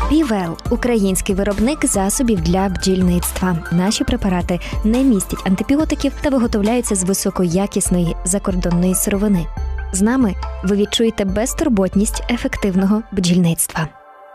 Півел – український виробник засобів для бджільництва. Наші препарати не містять антибіотиків та виготовляються з високоякісної закордонної сировини. З нами ви відчуєте безтурботність ефективного бджільництва.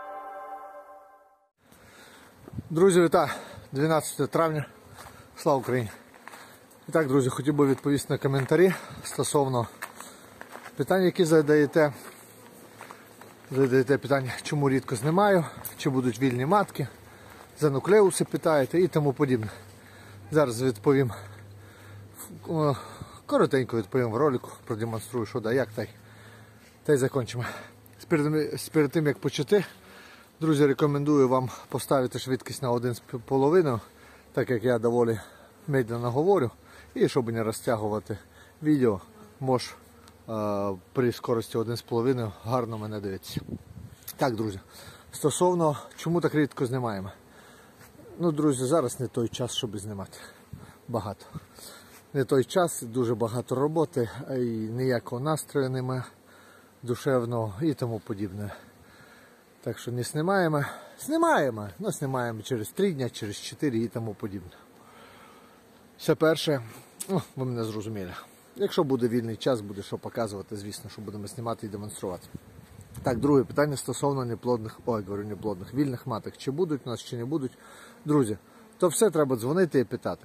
Друзі, вітаю! 12 травня. Слава Україні! І так, друзі, хотів би відповісти на коментарі стосовно питань, які задаєте. Задаєте питання, чому рідко знімаю, чи будуть вільні матки, за нуклеуси питаєте і тому подібне. Зараз відповім, коротенько відповім в ролику, продемонструю, що да, як, та й закінчимо. Перед тим, як почати, друзі, рекомендую вам поставити швидкість на 1,5, так як я доволі медленно говорю, і щоб не розтягувати відео, можеш при скорості 1,5 гарно мене дивитися. Так, друзі, стосовно, чому так рідко знімаємо. Ну, друзі, зараз не той час, щоб знімати. Багато. Не той час, дуже багато роботи, і ніякого настрою немає душевного і тому подібне. Так що не знімаємо. Знімаємо, але знімаємо через 3 дні, через 4 і тому подібне. Все перше, ви мене зрозуміли. Якщо буде вільний час, буде що показувати, звісно, що будемо знімати і демонструвати. Так, друге питання стосовно неплодних, вільних маток. Чи будуть у нас, чи не будуть. Друзі, то все треба дзвонити і питати.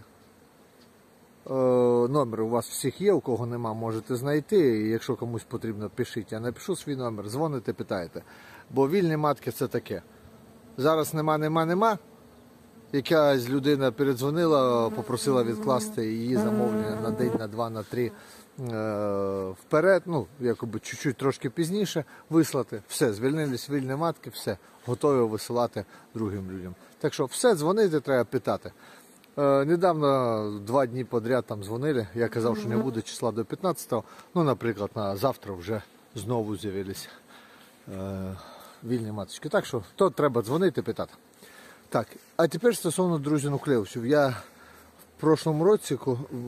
Номер у вас всіх є, у кого нема, можете знайти. І якщо комусь потрібно, пишіть. Я напишу свій номер, дзвоните, питаєте. Бо вільні матки це таке. Зараз нема. Якась людина передзвонила, попросила відкласти її замовлення на день, на 2, на 3 вперед, якби чуть-чуть трошки пізніше вислати. Все, звільнились вільні матки, все, готові висилати другим людям. Так що все, дзвонити, треба питати. Недавно 2 дні подряд там дзвонили, я казав, що не буде числа до 15-го, наприклад, на завтра вже знову з'явилися вільні маточки. Так що, то треба дзвонити, питати. Так, а тепер стосовно, друзі, нуклеусів. Я в прошлому році,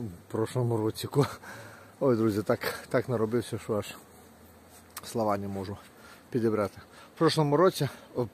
ой, друзі, так наробився, що аж слова не можу підібрати. В прошлому році,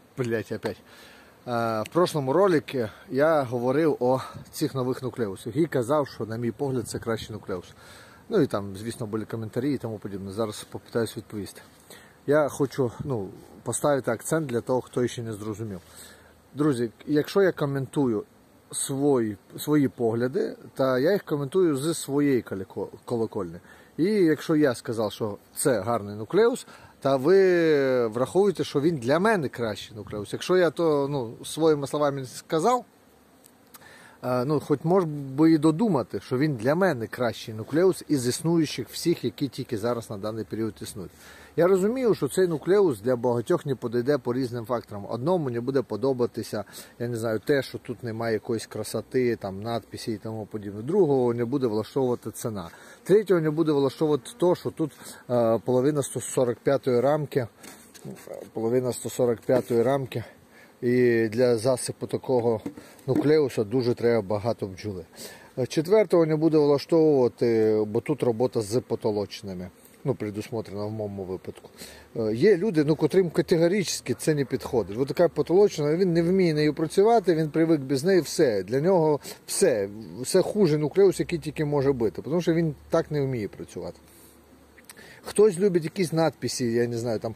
в прошлому ролику я говорив о цих нових нуклеусах і казав, що, на мій погляд, це кращий нуклеус. Ну і там, звісно, були коментарі і тому подібне. Зараз попитаюсь відповісти. Я хочу поставити акцент для того, хто ще не зрозумів. Друзі, якщо я коментую свої погляди, то я їх коментую зі своєї колокольні. І якщо я сказав, що це гарний нуклеус, то ви враховуєте, що він для мене кращий нуклеус. Якщо я то своїми словами сказав, хоч можна би і додумати, що він для мене кращий нуклеус із існуючих всіх, які тільки зараз на даний період існують. Я розумію, що цей нуклеус для багатьох не підійде по різним факторам. Одному не буде подобатися, я не знаю, те, що тут немає якоїсь красоти, там, надписі і тому подібне. Другого не буде влаштовувати ціна. Третього не буде влаштовувати те, що тут половина 145-ї рамки. І для засипу такого нуклеуса дуже треба багато бджоли. Четвертого не буде влаштовувати, бо тут робота з потолочними. Предусмотрено в моєму випадку. Є люди, котрим категорично це не підходить. Ось така потолочна, він не вміє нею працювати, він привик без неї, все. Для нього все хуже нуклеус, який тільки може бути, тому що він так не вміє працювати. Хтось любить якісь надписи, я не знаю,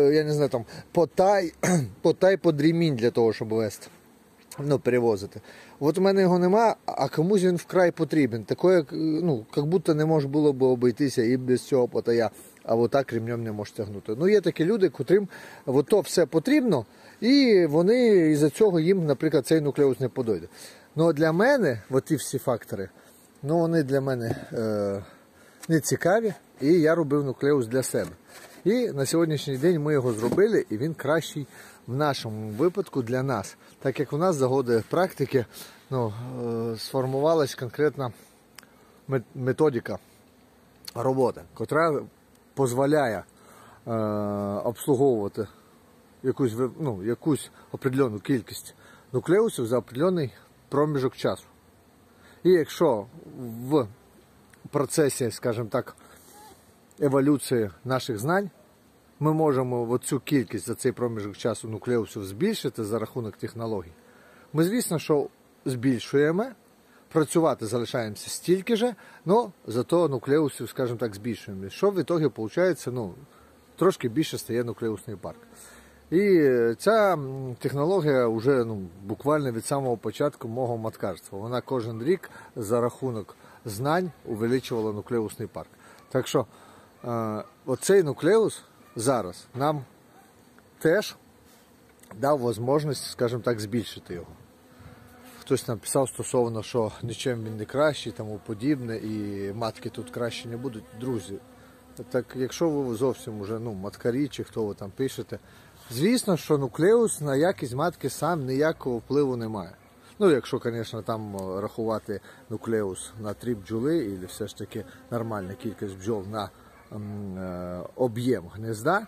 потай под ремінь для того, щоб вести, перевозити. От у мене його нема, а комусь він вкрай потрібен. Такое, як будто не може було б обійтися і без цього потая, а отак ремнем не може тягнути. Є такі люди, котрим то все потрібно, і вони із-за цього їм, наприклад, цей нуклеус не подойде. Для мене, ті всі фактори, вони для мене не цікаві, і я робив нуклеус для себе. І на сьогоднішній день ми його зробили, і він кращий в нашому випадку для нас. Так як у нас за годи практики сформувалась конкретна методика роботи, яка дозволяє обслуговувати якусь определену кількість нуклеусів за определений проміжок часу. І якщо в процесі, скажімо так, еволюції наших знань ми можемо оцю кількість за цей проміжок часу нуклеусів збільшити за рахунок технологій, ми, звісно, що збільшуємо, працювати залишаємося стільки же, але зато нуклеусів, скажімо так, збільшуємо. Що в ітогі виходить, трошки більше стає нуклеусний парк. І ця технологія вже буквально від самого початку мого маткарства. Вона кожен рік за рахунок знань увеличувала нуклеусний парк. Так що оцей нуклеус зараз нам теж дав можливість, скажімо так, збільшити його. Хтось написав стосовно, що нічим він не кращий, тому подібне, і матки тут краще не будуть. Друзі, так якщо ви зовсім уже маткарі, чи хто ви там пишете, звісно, що нуклеус на якість матки сам ніякого впливу не має. Якщо, звісно, там рахувати нуклеус на 3 бджоли, і все ж таки нормальна кількість бджол на об'єм гнізда.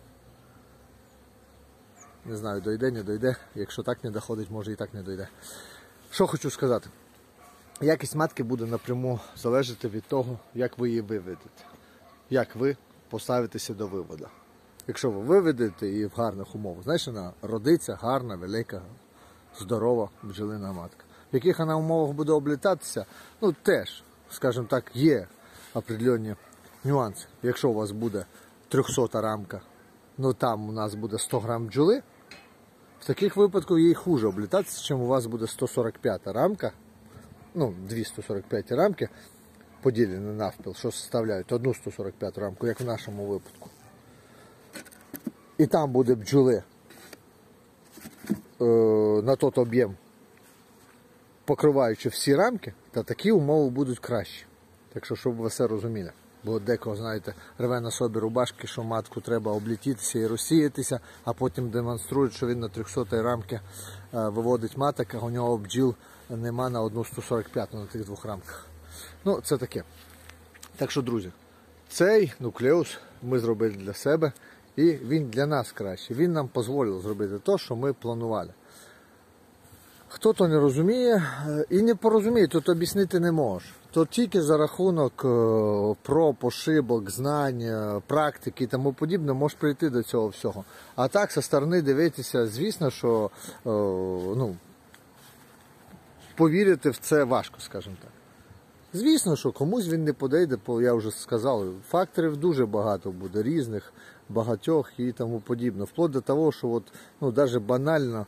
Не знаю, дойде, не дойде. Якщо так не доходить, може і так не дойде. Що хочу сказати. Якість матки буде напряму залежати від того, як ви її виведете. Як ви поставитеся до виводу. Якщо ви виведете її в гарних умовах, знаєш, вона родиться гарна, велика, здорова бджолина матка. В яких вона умовах буде облітатися, теж, скажімо так, є определенні нюанси. Якщо у вас буде 300 рамка, там у нас буде 100 грам бджоли, в таких випадках їй хуже облітатися, чим у вас буде 145 рамка, 245 рамки, поділені навпіл, що составляють одну 145 рамку, як в нашому випадку. І там буде бджоли на той об'єм, покриваючи всі рамки, то такі умови будуть кращі. Так що, щоб ви все розуміли. Бо декого, знаєте, рве на собі рубашки, що матку треба облітітися і розсіятися, а потім демонструють, що він на 300 рамки виводить маток, а у нього бджіл нема на одну 145 на тих 2 рамках. Це таке. Так що, друзі, цей нуклеус ми зробили для себе, і він для нас кращий. Він нам дозволив зробити те, що ми планували. Хто то не розуміє і не порозуміє, то об'яснити не може. То тільки за рахунок проб, ошибок, знань, практики і тому подібне може прийти до цього всього. А так, зі сторони дивитися, звісно, що повірити в це важко, скажімо так. Звісно, що комусь він не подійде, я вже сказав, факторів дуже багато буде, різних, багатьох і тому подібне. Вплоть до того, що навіть банально,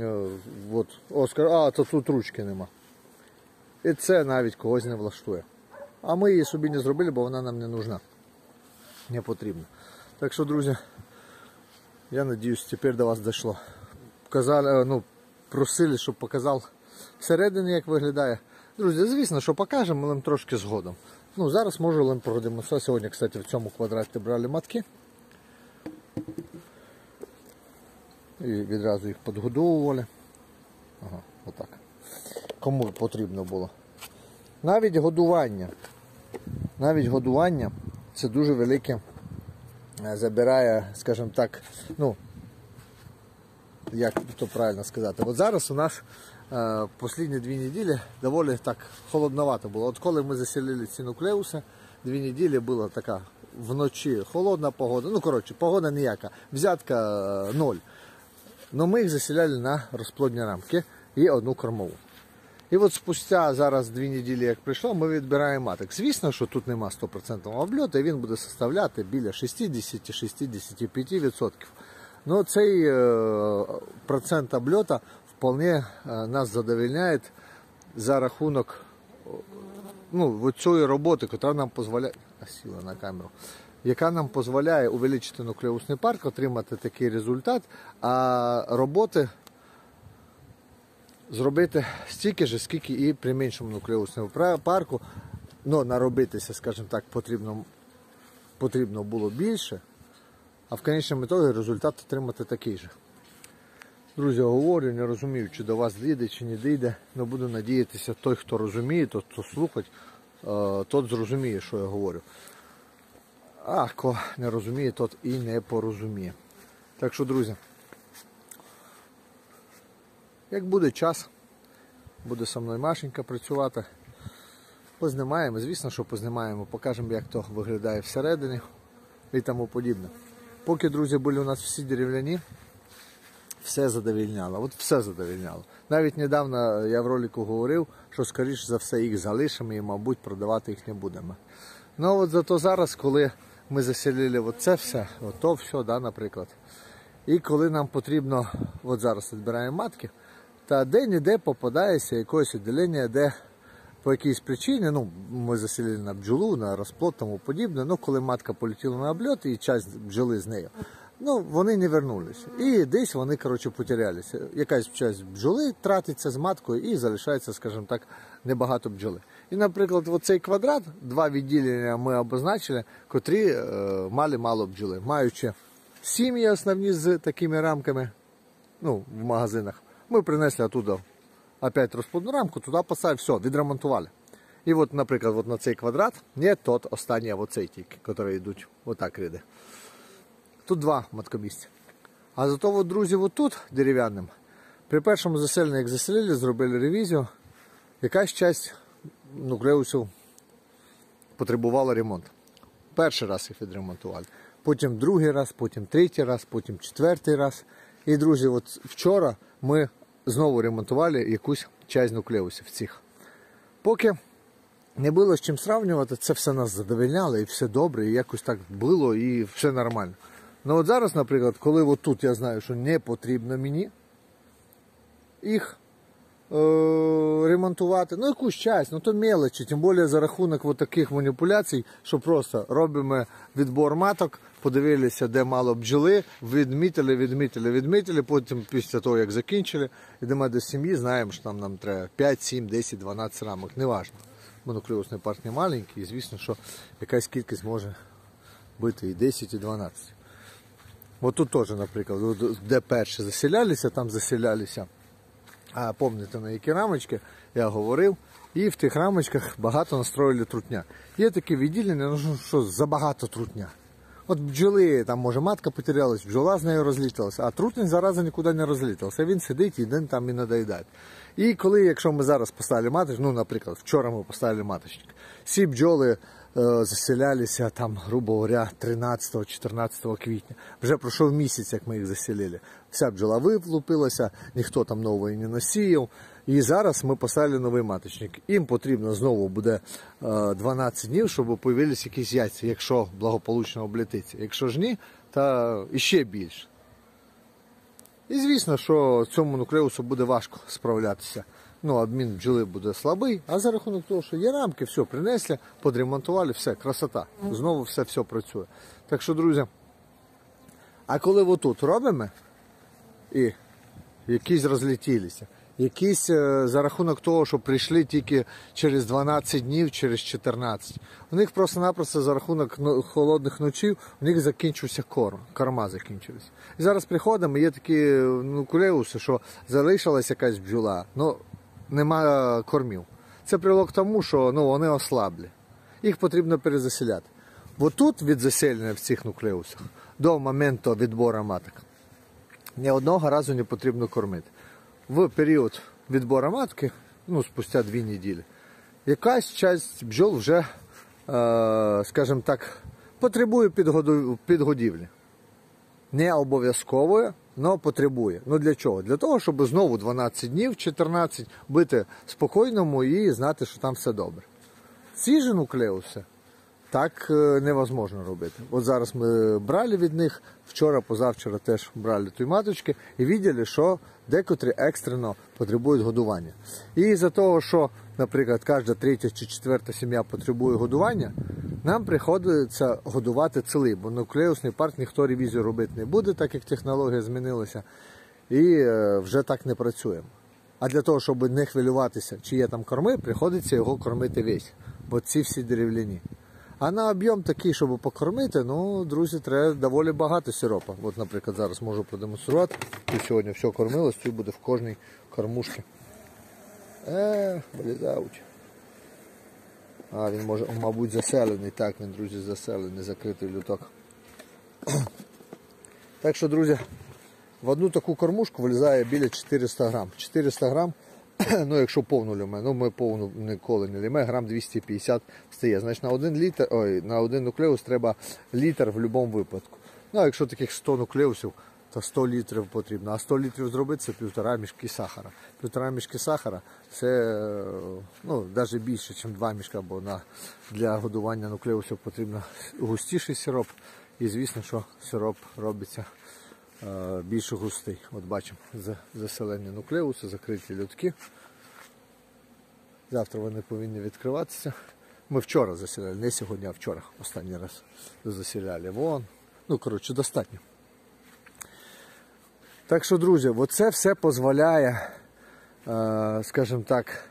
то тут ручки нема. І це навіть когось не влаштує. А ми її собі не зробили, бо вона нам не нужна. Не потрібна. Так що, друзі, я сподіваюся, тепер до вас дійшло. Просили, щоб показав всередині, як виглядає. Друзі, звісно, що покажемо, але трошки згодом. Зараз можу вам продемонструвати. Сьогодні, кстати, в цьому квадраті брали матки. І відразу їх підгодовували. Отак. Кому потрібно було. Навіть годування це дуже велике, забирає, скажімо так, як то правильно сказати. От зараз у нас останні 2 неділі доволі так холодновато було. От коли ми заселили ці нуклеуси, 2 неділі була така вночі холодна погода. Погода ніяка, взятка 0. Но ми їх заселяли на розплодні рамки і одну кормову. І от спустя зараз 2 неділі, як прийшло, ми відбираємо маток. Звісно, що тут нема 100% обльоту, і він буде составляти біля 60-65%. Но цей процент обльота вполне нас задовольняє за рахунок цієї роботи, яка нам дозволяє, сіла на камеру, яка нам дозволяє увеличити нуклеусний парк, отримати такий результат, а роботи зробити стільки ж, скільки і при меншому нуклеусному парку, наробитися, скажімо так, потрібно було більше, а в кінцевому ітогі результат отримати такий же. Друзі, говорю, не розумію, чи до вас дійде, чи не дійде, але буду надіятися, той, хто розуміє, той, хто слухає, тот зрозуміє, що я говорю. А хто не розуміє, тот і не порозуміє. Так що, друзі, як буде час, буде со мною Машенька працювати, познімаємо, звісно, що познімаємо, покажемо, як то виглядає всередині і тому подібне. Поки, друзі, були у нас всі дерев'яні, все задовільняло. От все задовільняло. Навіть недавно я в ролику говорив, що, скоріш за все, їх залишимо і, мабуть, продавати їх не будемо. Ну, от зато зараз, коли ми заселили оце все, ото все, да, наприклад, і коли нам потрібно, от зараз відбираємо матки, та де-не-де попадається якесь відділення, де по якійсь причині, ну, ми заселили на бджолу, на розплод, тому подібне, ну, коли матка полетіла на обльот і часть бджоли з нею, ну, вони не вернулися. І десь вони, коротше, потерялися. Якась часть бджоли тратиться з маткою і залишається, скажімо так, небагато бджоли. І, наприклад, оцей квадрат, два відділення ми обозначили, котрі мали мало бджоли. Маючи сім'ї основні з такими рамками, ну, в магазинах, ми принесли оттуда опять розплодну рамку, туди поставили, все, відремонтували. І от, наприклад, от на цей квадрат, не тот останній, а оцей тільки, які йдуть отак ряди. Тут два маткомісця. А зато, от, друзі, от тут дерев'яним, при першому заселенні, як заселили, зробили ревізію, якась часть нуклеусів потребувала ремонту. Перший раз їх відремонтували. Потім другий раз, потім третій раз, потім четвертий раз. І, друзі, от вчора ми знову ремонтували якусь часть нуклеусів цих. Поки не було з чим сравнювати, це все нас задовольняло, і все добре, і якось так було, і все нормально. Ну от зараз, наприклад, коли от тут я знаю, що не потрібно мені їх ремонтувати, ну якусь часть, ну то мелочі, тим більше за рахунок от таких маніпуляцій, що просто робимо відбор маток, подивилися, де мало бджоли, відмітили, потім після того, як закінчили, йдемо до сім'ї, знаємо, що там нам треба 5, 7, 10, 12 рамок, неважно. Монуклеусний парк не маленький, і звісно, що якась кількість може бути і 10, і 12. От тут теж, наприклад, де перші заселялися, там заселялися. А пам'ятаєте, на які рамочки я говорив, і в тих рамочках багато настроїли трутня. Є такі відділення, ну що забагато трутня. От бджоли, там може матка потерялась, бджола з нею розліталася, а трутень зараза нікуди не розлітався. Він сидить і день там і надоїдає. І коли, якщо ми зараз поставили маточник, ну, наприклад, вчора ми поставили маточник, всі бджоли заселялися там, грубо говоря, 13-14 квітня. Вже пройшов місяць, як ми їх заселили. Вся бджола вилупилася, ніхто там нової не насіяв. І зараз ми поставили новий маточник. Їм потрібно знову буде 12 днів, щоб появилися якісь яйця, якщо благополучно облетиться. Якщо ж ні, то іще більше. І звісно, що цьому нуклеусу буде важко справлятися. Ну, обмін бджоли буде слабий, а за рахунок того, що є рамки, все принесли, подремонтували, все, красота. Знову все працює. Так що, друзі, а коли отут робимо, і якісь розлетілися, якісь за рахунок того, що прийшли тільки через 12 днів, через 14, у них просто-напросто за рахунок холодних ночів, у них закінчився корма закінчилась. І зараз приходимо, є такі нуклеуси, що залишилась якась бджола, ну, нема кормів. Це привело к тому, що вони ослаблі. Їх потрібно перезаселяти. Бо тут від заселення в цих нуклеусах до моменту відбору маток ні одного разу не потрібно кормити. В період відбору матки, ну, спустя 2 неділі, якась часть бджол вже, скажімо так, потребує підгодівлі. Не обов'язково, але потребує. Ну для чого? Для того, щоб знову 12 днів, 14 бути спокійному і знати, що там все добре. Ці ж нуклеуси так невозможно робити. От зараз ми брали від них, вчора, позавчора теж брали ті маточки і бачили, що декотрі екстрено потребують годування. І за того, що, наприклад, кожна 3-я чи 4-та сім'я потребує годування, нам приходиться годувати цілий, бо нуклеусний парк ніхто ревізію робити не буде, так як технологія змінилася, і вже так не працюємо. А для того, щоб не хвилюватися, чи є там корми, приходиться його кормити весь, бо ці всі дерев'яні. А на об'єм такий, щоб покормити, ну, друзі, треба доволі багато сиропа. От, наприклад, зараз можу продемонструвати. Тут сьогодні все кормилось, тут буде в кожній кормушці. Вилізають. А, він може, мабуть, заселений. Так, він, друзі, заселений, закритий люток. Так що, друзі, в одну таку кормушку вилізає біля 400 грам. 400 грам, ну, якщо повну ліме, ну, ми повну ніколи не ліме, грам 250 стає. Значить, на один нуклеус треба літр в будь-якому випадку. Ну, а якщо таких 100 нуклеусів, то 100 літрів потрібно. А 100 літрів зробити – це 1,5 мішки сахара. 1,5 мішки сахара – це навіть більше, ніж 2 мішка, бо для годування нуклеусів потрібно густіший сироп. І звісно, що сироп робиться більш густий. От бачимо, заселені нуклеуси, закриті льотки. Завтра вони повинні відкриватися. Ми вчора засіляли, не сьогодні, а вчора останній раз засіляли. Вон. Достатньо. Так що, друзі, оце все дозволяє, скажімо так,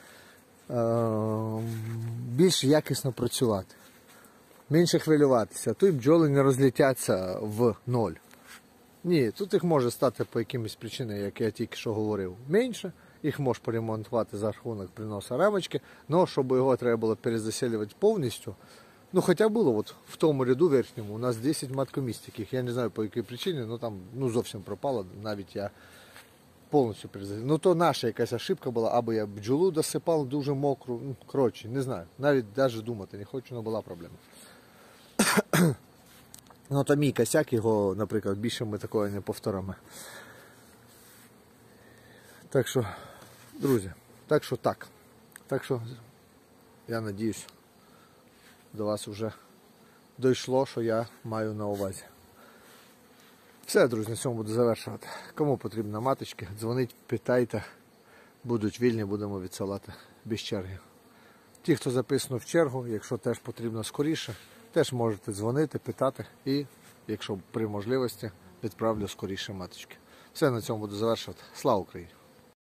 більш якісно працювати. Менше хвилюватися. Тут бджоли не розлетяться в ноль. Ні, тут їх може стати по якимось причинам, як я тільки що говорив, менше. Їх можеш поремонтувати за рахунок приноса рамочки, але щоб його треба було перезасилювати повністю, хоча було от в тому ряду верхньому, у нас 10 маткомісць таких, я не знаю по якій причині, але там зовсім пропало, навіть я повністю перезасилював. То наша якась ошибка була, або я бджолу досипав дуже мокру, коротше, не знаю, навіть думати не хочу, але була проблема. То мій косяк, його, наприклад, більше ми такого не повторимо. Так що, друзі, так що я надіюсь, до вас вже дійшло, що я маю на увазі. Все, друзі, на цьому буду завершувати. Кому потрібно маточки, дзвоніть, питайте, будуть вільні, будемо відсилати без черги. Ті, хто записано в чергу, якщо теж потрібно скоріше, теж можете дзвонити, питати і, якщо при можливості, відправлю скоріше маточки. Все, на цьому буду завершувати. Слава Україні!